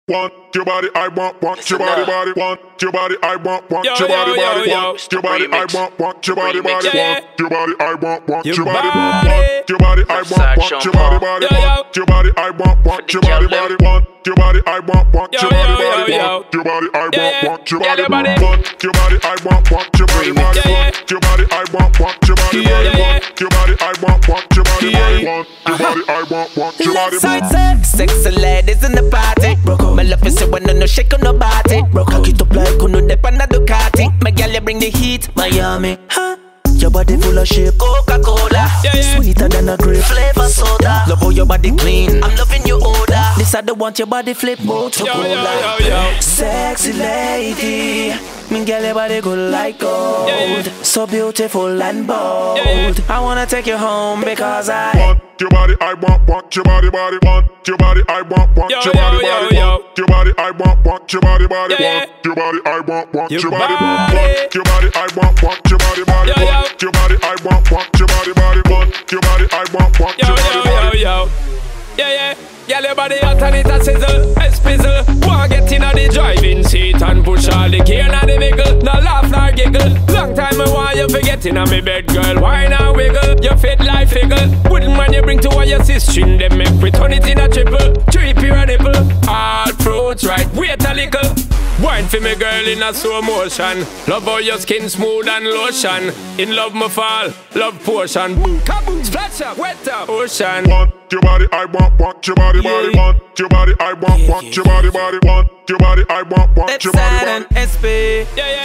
Want your body, I want your body, body. Want your body, I want your body, body. Want your body, I want your body, body. Want your body, I want your body, body. Want your body, I want your body, body. Want your body, I want your body, body. Want your body, I want your body, body. Want your body, I want your body, body. Want your body, I want your body, body. Want your body, I want your body, body. Want your body, I want your body, body. Want your body, I want your body, body. Sexy ladies in the party. My love is you wanna no shake on nobody. Cock it up like uno dep on a Ducati. My girl you bring the heat, Miami. Huh? Your body full of shape, Coca-Cola. Sweeter than a grape, flavor soda. Love how your body clean, I'm loving your odor. This I don't want your body flip, Motorola. Sexy lady, me girl your body good like gold. So beautiful and bold. I wanna take you home because I want your body, I want your body, body. Want your body, I want your body, body. Want your body, I want your body, body. Want your body, I want your body, body. Want your body, I want your body, body. Want your body, I want your body, body. Want your body, I want your body, body. Yeah. Girl, your body hot and it a sizzle, a spizzle. Wanna get in the driving seat and push all the gear in the vehicle. No laugh nor giggle. Long time I want you forget in me bed, girl. Why not wiggle? You fit like figgle. Wouldn't mind you bring to all your sister. Them make we turn it in a triple. Trip your nipple. All fruits right. Wait a little. Wine for me girl in a slow motion. Love how your skin smooth and lotion. In love me fall, love potion. Boom, kaboom, splash up, wet up, ocean. Want your body, I want your body, body. Want your body, I want your body, body. Want your body, I want your body, body. SP.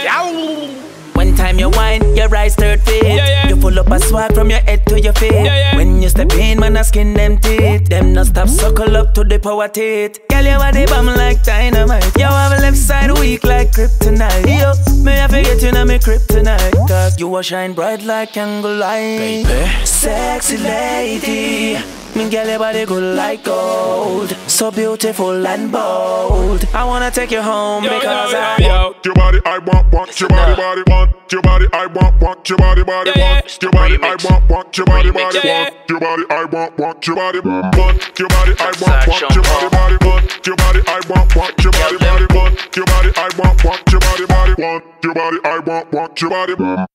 One time you whine, your eyes third feet. You full up a swag from your head to your feet. When you step in, man, I skin them teeth. Them not stop suckle up to the power teeth. Girl, you body bomb like dynamite. You have a left side weak like kryptonite. Yo, may I forget you now, me kryptonite. Cause you a shine bright like candle light. Sexy lady, me girl, your body good like gold. So beautiful and bold. I wanna take you home because I want your body, I want your body, body. Want your body, I want your body, body. Want your body, I want your body, body. Want your body, I want your body, body. Want your body, I want your body, body. Want your body, I want your body, body. Want your body, I want your body, body. Want your body, I want your body, body.